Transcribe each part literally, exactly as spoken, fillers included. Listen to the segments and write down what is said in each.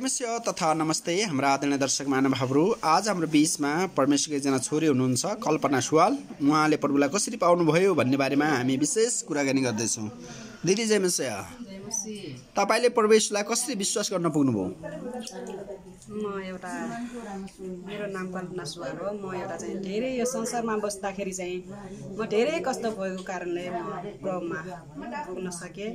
जयमस्य तथा नमस्ते हाम्रा आदरणीय दर्शक महानुभावहरू। आज हाम्रो बीचमा परमेश्वरको एकजना छोरी हुनुहुन्छ कल्पना सुवाल। उहाँले प्रभुलाई कसरी पाउनुभयो भन्ने बारेमा हामी विशेष कुराकानी गर्दैछौँ। दिदी जयमस्य, तपाईले परमेश्वरलाई कसरी विश्वास गर्न पुग्नुभयो? म एउटा मेरो नाम कल्पना सुवाल हो। म एउटा चाहिँ धेरै यो संसारमा बस्दाखेरि चाहिँ म धेरै कष्ट भएको कारणले म प्रभुमा पुग्न सकेँ।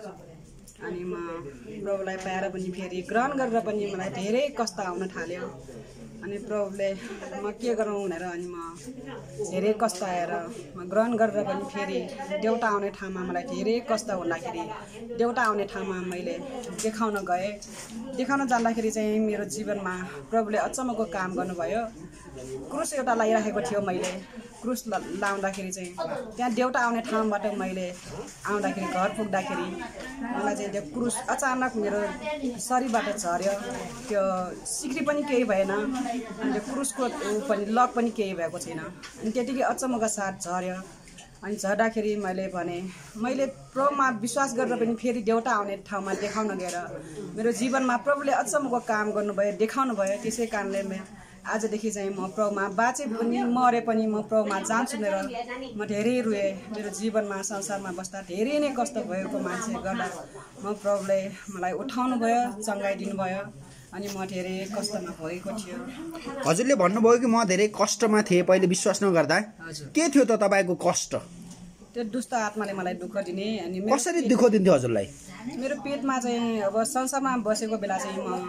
अनि म प्रभुलाई पाएर पनि फेरि ग्रहण गरेर पनि मलाई धेरै कष्ट आउन थाल्यो। अनि प्रभुले म के गरौँ भनेर अनि म धेरै कष्ट आएर म ग्रहण गरेर पनि फेरि देउता आउने ठाउँमा मलाई धेरै कष्ट हुँदाखेरि देउता आउने ठाउँमा मैले देखाउन गएँ। देखाउन जाँदाखेरि चाहिँ मेरो जीवनमा प्रभुले अचम्मको काम गर्नुभयो। क्रुस एउटा लगाइराखेको थियो, मैले क्रुस लाउँदाखेरि चाहिँ त्यहाँ देउता आउने ठाउँबाट मैले आउँदाखेरि घर पुग्दाखेरि मलाई चाहिँ त्यो क्रुस अचानक मेरो शरीरबाट झऱ्यो। त्यो सिक्री पनि केही भएन, अनि त्यो क्रुसको पनि लक पनि केही भएको छैन। अनि त्यतिकै अचम्मको साथ झऱ्यो। अनि झर्दाखेरि मैले भने मैले प्रभुमा विश्वास गरेर पनि फेरि देउता आउने ठाउँमा देखाउन गएर मेरो जीवनमा प्रभुले अचम्मको काम गर्नुभयो, देखाउनु भयो। त्यसै कारणले म आजदेखि चाहिँ म प्रभुमा बाँचे पनि मरे पनि म प्रभुमा जान्छु भनेर म धेरै रुएँ। मेरो जीवनमा संसारमा बस्दा धेरै नै कष्ट भएको मान्छे गर्दा म प्रभुले मलाई उठाउनु भयो, चङ्गाइदिनु भयो। अनि म धेरै कष्टमा भएको थियो। हजुरले भन्नुभयो कि म धेरै कष्टमा थिएँ पहिले विश्वास नगर्दा। के थियो त तपाईँको कष्ट? त्यो दुष्ट आत्माले मलाई दुःख दिने। अनि कसरी दुःख दिन्थ्यो हजुरलाई? मेरो पेटमा चाहिँ अब संसारमा बसेको बेला चाहिँ म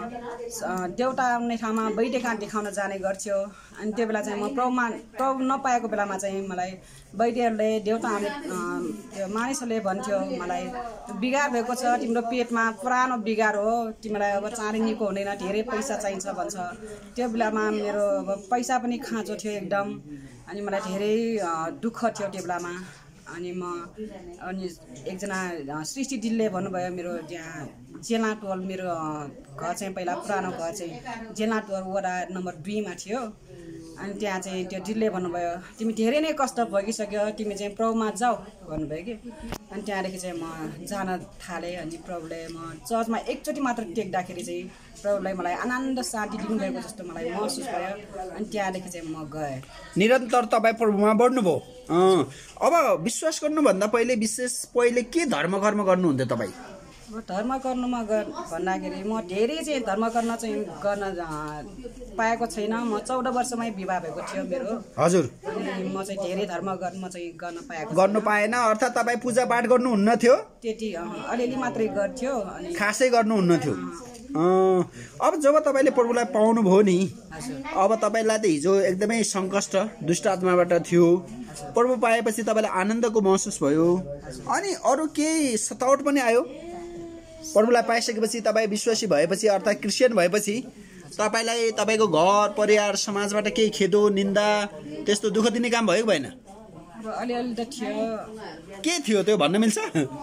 देउता आउने ठाउँमा बैठे कहाँ देखाउन जाने गर्थ्यो। अनि त्यो बेला चाहिँ म प्रभुमा प्रभु नपाएको बेलामा चाहिँ मलाई बैठेहरूले देउता आउने त्यो मानिसहरूले भन्थ्यो मलाई बिगार भएको छ तिम्रो पेटमा, पुरानो बिगार हो, तिमीलाई अब चाँडै निको हुँदैन, धेरै पैसा चाहिन्छ भन्छ। त्यो बेलामा मेरो अब पैसा पनि खाँचो थियो एकदम। अनि मलाई धेरै दुःख थियो त्यो बेलामा। अनि म अनि एकजना सृष्टि दिदीले भन्नुभयो, मेरो त्यहाँ जेला टोल, मेरो घर चाहिँ पहिला पुरानो घर चाहिँ जेला टोल वडा नम्बर दुईमा थियो। अनि त्यहाँ चाहिँ त्यो दिदीले भन्नुभयो तिमी धेरै नै कष्ट भइसक्यो, तिमी चाहिँ प्रभुमा जाऊ भन्नुभयो कि। अनि त्यहाँदेखि चाहिँ म जान थालेँ। अनि प्रभुले म चर्चमा एकचोटि मात्र टेक्दाखेरि चाहिँ प्रभुलाई मलाई आनन्द शान्ति दिनुभएको जस्तो मलाई महसुस भयो। अनि त्यहाँदेखि चाहिँ म गएँ। निरन्तर तपाईँ प्रभुमा बढ्नुभयो। अब विश्वास गर्नुभन्दा पहिले विशेष पहिले के धर्म कर्म गर्नुहुन्थ्यो तपाईँ? अब धर्म गर्नुमा ग भन्दाखेरि म धेरै चाहिँ धर्म गर्न चाहिँ गर्न पाएको छैन। म चौध वर्षमै विवाह भएको थियो मेरो। हजुर। अनि म चाहिँ धेरै धर्म गर्न चाहिँ गर्न पाएको गर्नु पाएन, अर्थात् तपाईँ पूजापाठ गर्नुहुन्न थियो? त्यति अलिअलि मात्रै गर्थ्यो, अनि खासै गर्नुहुन्न थियो। अब जब तपाईँले प्रभुलाई पाउनुभयो नि, अब तपाईँलाई त हिजो एकदमै सङ्कष्ट दुष्ट आत्माबाट थियो, प्रभु पाएपछि तपाईँलाई आनन्दको महसुस भयो। अनि अरू केही सतावट पनि आयो? प्रभुलाई पाइसकेपछि तपाईँ विश्वासी भएपछि अर्थात् क्रिस्चियन भएपछि तपाईँलाई तपाईँको घर परिवार समाजबाट केही खेदो निन्दा त्यस्तो दुःख दिने काम भयो कि भएन? अब अलिअलि त थियो। के थियो त्यो भन्न मिल्छ?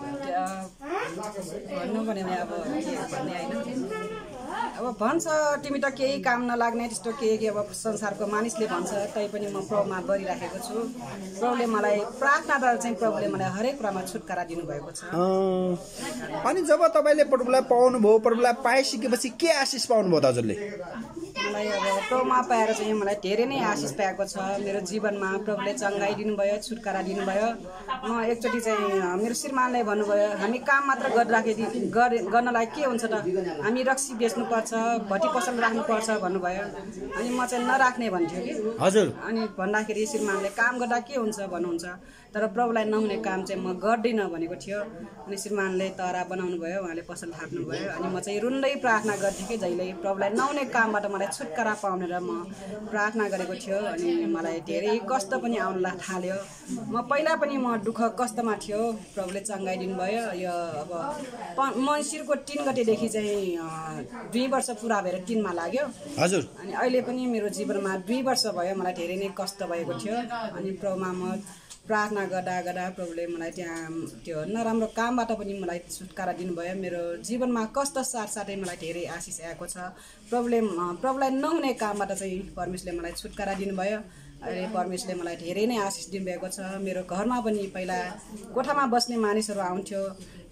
भन्नु भने अब के भन्ने होइन। अब भन्छ तिमी त केही काम नलाग्ने त्यस्तो के के अब संसारको मानिसले भन्छ, तैपनि म प्रभुमा गरिराखेको छु। प्रभुले मलाई प्रार्थनाद्वारा चाहिँ प्रभुले मलाई हरेक कुरामा छुटकारा दिनुभएको छ। अनि जब तपाईँले प्रभुलाई पाउनुभयो, प्रभुलाई पाइसकेपछि के आशिष पाउनुभयो त हजुरले? मलाई अब प्रभुमा पाएर चाहिँ मलाई धेरै नै आशिष पाएको छ। मेरो जीवनमा प्रभुले चङ्गाइ दिनुभयो, छुटकारा दिनुभयो। म एकचोटि चाहिँ मेरो श्रीमानले भन्नुभयो हामी काम मात्र गरिराखेँ गर्नलाई के हुन्छ त, हामी रक्सी बेच्नुपर्छ, भट्टी पसल राख्नुपर्छ भन्नुभयो। अनि म चाहिँ नराख्ने भन्थ्यो कि। हजुर। अनि भन्दाखेरि श्रीमानले काम गर्दा के हुन्छ भन्नुहुन्छ, तर प्रभुलाई नहुने काम चाहिँ म गर्दिनँ भनेको थियो। अनि श्रीमानले तरा बनाउनु भयो, उहाँले पसल थाप्नुभयो। अनि म चाहिँ रुन्दै प्रार्थना गर्थेँ कि जहिले प्रभुलाई नहुने कामबाट मलाई छुटकारा पाउने र म प्रार्थना गरेको थियो। अनि मलाई धेरै कष्ट पनि आउन थाल्यो। म पहिला पनि म दुःख कष्टमा थियो, प्रभुले चङ्गाइदिनु भयो। यो अब मङ्सिरको तिन गतेदेखि चाहिँ दुई वर्ष पुरा भएर तिनमा लाग्यो। हजुर। अनि अहिले पनि मेरो जीवनमा दुई वर्ष भयो, मलाई धेरै नै कष्ट भएको थियो। अनि प्रभुमा म प्रार्थना गर्दा गर्दा प्रभुले मलाई त्यहाँ त्यो नराम्रो कामबाट पनि मलाई छुटकारा दिनुभयो। मेरो जीवनमा कष्ट साथसाथै मलाई धेरै आशिष आएको छ। प्रभुले प्रभुलाई नहुने कामबाट चाहिँ परमेश्वरले मलाई छुटकारा दिनुभयो। अहिले परमेश्वरले मलाई धेरै नै आशिष दिनुभएको छ। मेरो घरमा पनि पहिला कोठामा बस्ने मानिसहरू आउँथ्यो,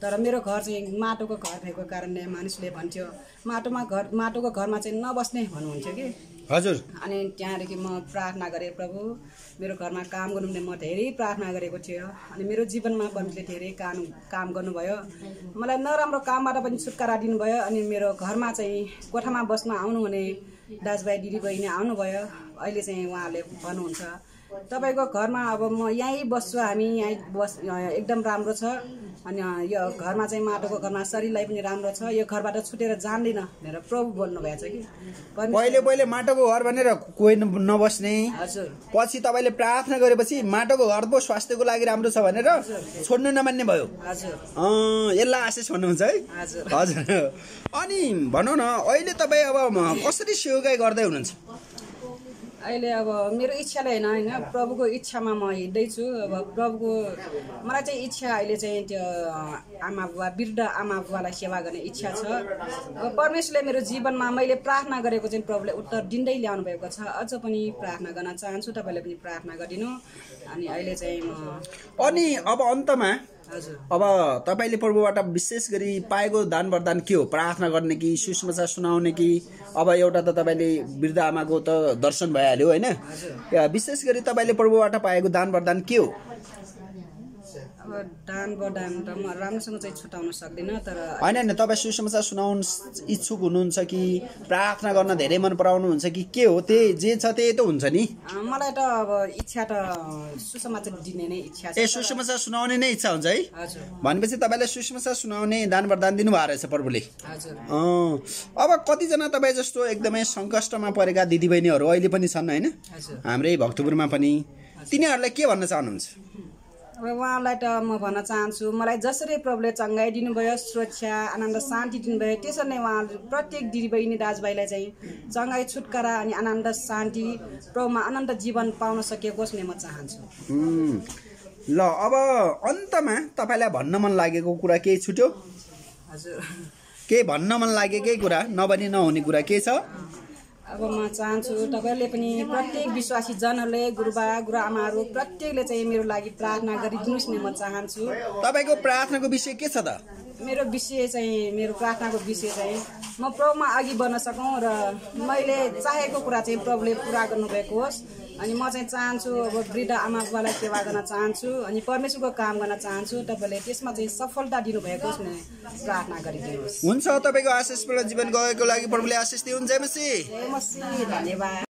तर मेरो घर चाहिँ माटोको घर भएको कारणले मानिसले भन्थ्यो माटोमा घर माटोको घरमा चाहिँ नबस्ने भन्नुहुन्थ्यो कि हजुर। अनि त्यहाँदेखि म प्रार्थना गरेँ, प्रभु मेरो घरमा काम गर्नु भने म धेरै प्रार्थना गरेको थियो। अनि मेरो जीवनमा परमेश्वरले धेरै काम काम गर्नुभयो, मलाई नराम्रो कामबाट पनि छुटकारा दिनुभयो। अनि मेरो घरमा चाहिँ कोठामा बस्न आउनुहुने दाजुभाइ दिदीबहिनी आउनुभयो। अहिले चाहिँ उहाँहरूले भन्नुहुन्छ तपाईँको घरमा अब म यहीँ बस्छु, हामी यहीँ बस एकदम राम्रो छ। अनि यो घरमा चाहिँ माटोको घरमा शरीरलाई पनि राम्रो छ, यो घरबाट छुटेर जान्दिन भनेर प्रभु बोल्नुभएको छ कि। पहिले पहिले माटोको घर भनेर कोही नबस्ने, हजुर, पछि तपाईँले प्रार्थना गरेपछि माटोको घर पो स्वास्थ्यको लागि राम्रो छ भनेर छोड्नु नमान्ने भयो। हजुर, यसलाई आशिष भन्नुहुन्छ है। हजुर हजुर। अनि भनौँ न अहिले तपाईँ अब कसरी सेवाकाई गर्दै हुनुहुन्छ? अहिले अब मेरो इच्छाले होइन होइन प्रभुको इच्छामा म हिँड्दैछु। अब प्रभुको मलाई चाहिँ इच्छा अहिले चाहिँ त्यो आमा बुवा वृद्ध आमा बुवालाई सेवा गर्ने इच्छा छ। अब परमेश्वरले मेरो जीवनमा मैले प्रार्थना गरेको चाहिँ प्रभुले उत्तर दिँदै ल्याउनु भएको छ। अझ पनि प्रार्थना गर्न चाहन्छु, तपाईँले पनि प्रार्थना गरिदिनु। अनि अहिले चाहिँ म अनि अब अन्तमा हजुर अब तपाईँले प्रभुबाट विशेष गरी पाएको दान वरदान के हो? प्रार्थना गर्ने कि सुसमाचार सुनाउने कि? अब एउटा त तपाईँले वृद्ध आमाको त दर्शन भइहाल्यो होइन, विशेष गरी तपाईँले प्रभुबाट पाएको दान वरदान के हो? अब दान वरदान त म राम्रोसँग चाहिँ छुटाउन सक्दिनँ, तर होइन होइन तपाईँ सुसमाचार सुनाउन इच्छुक हुनुहुन्छ कि प्रार्थना गर्न धेरै मन पराउनुहुन्छ कि के हो? त्यही जे छ त्यही त हुन्छ नि। मलाई त अब इच्छा त सुसमाचार दिने नै इच्छा छ। ए सुसमाचार सुनाउने नै इच्छा हुन्छ है? हजुर। भनेपछि तपाईँलाई सुसमाचार सुनाउने दान वरदान दिनुभएको रहेछ प्रभुले। हजुर। अब कतिजना तपाईँ जस्तो एकदमै सङ्कष्टमा परेका दिदीबहिनीहरू अहिले पनि छन् होइन, हाम्रै भक्तपुरमा पनि, तिनीहरूलाई के भन्न चाहनुहुन्छ? अब उहाँलाई त म भन्न चाहन्छु मलाई जसरी प्रभुले चङ्गाइ दिनुभयो, सुरक्षा आनन्द शान्ति दिनुभयो, त्यसरी नै उहाँले प्रत्येक दिदीबहिनी दाजुभाइलाई चाहिँ चङ्गाइ छुटकारा अनि आनन्द शान्ति प्रभुमा आनन्द जीवन पाउन सकेको नै म चाहन्छु। ल अब अन्तमा तपाईँलाई भन्न मन लागेको कुरा केही छुट्यो? हजुर, केही भन्न मन लागेकै कुरा नभनी नहुने कुरा के छ? अब म चाहन्छु तपाईँहरूले पनि प्रत्येक विश्वासी जनहरूले गुरुबा गुरुआमाहरू प्रत्येकले चाहिँ मेरो लागि प्रार्थना गरिदिनुहोस् नि म चाहन्छु। तपाईँको प्रार्थनाको विषय के छ त? मेरो विषय चाहिँ मेरो प्रार्थनाको विषय चाहिँ म प्रभुमा अघि बढ्न सकौँ र मैले चाहेको कुरा चाहिँ प्रभुले पुरा गर्नुभएको होस्। अनि म चाहिँ चाहन्छु अब वृद्ध आमा बुवालाई सेवा गर्न चाहन्छु अनि परमेश्वरको काम गर्न चाहन्छु। तपाईँले त्यसमा चाहिँ सफलता दिनुभएको होस् भने प्रार्थना गरिदिनुहोस्। हुन्छ, तपाईँको आशिषपूर्ण जीवन गएको लागि प्रभुले आशिष दिउन्। जय मसीह। जय मसीह। धन्यवाद।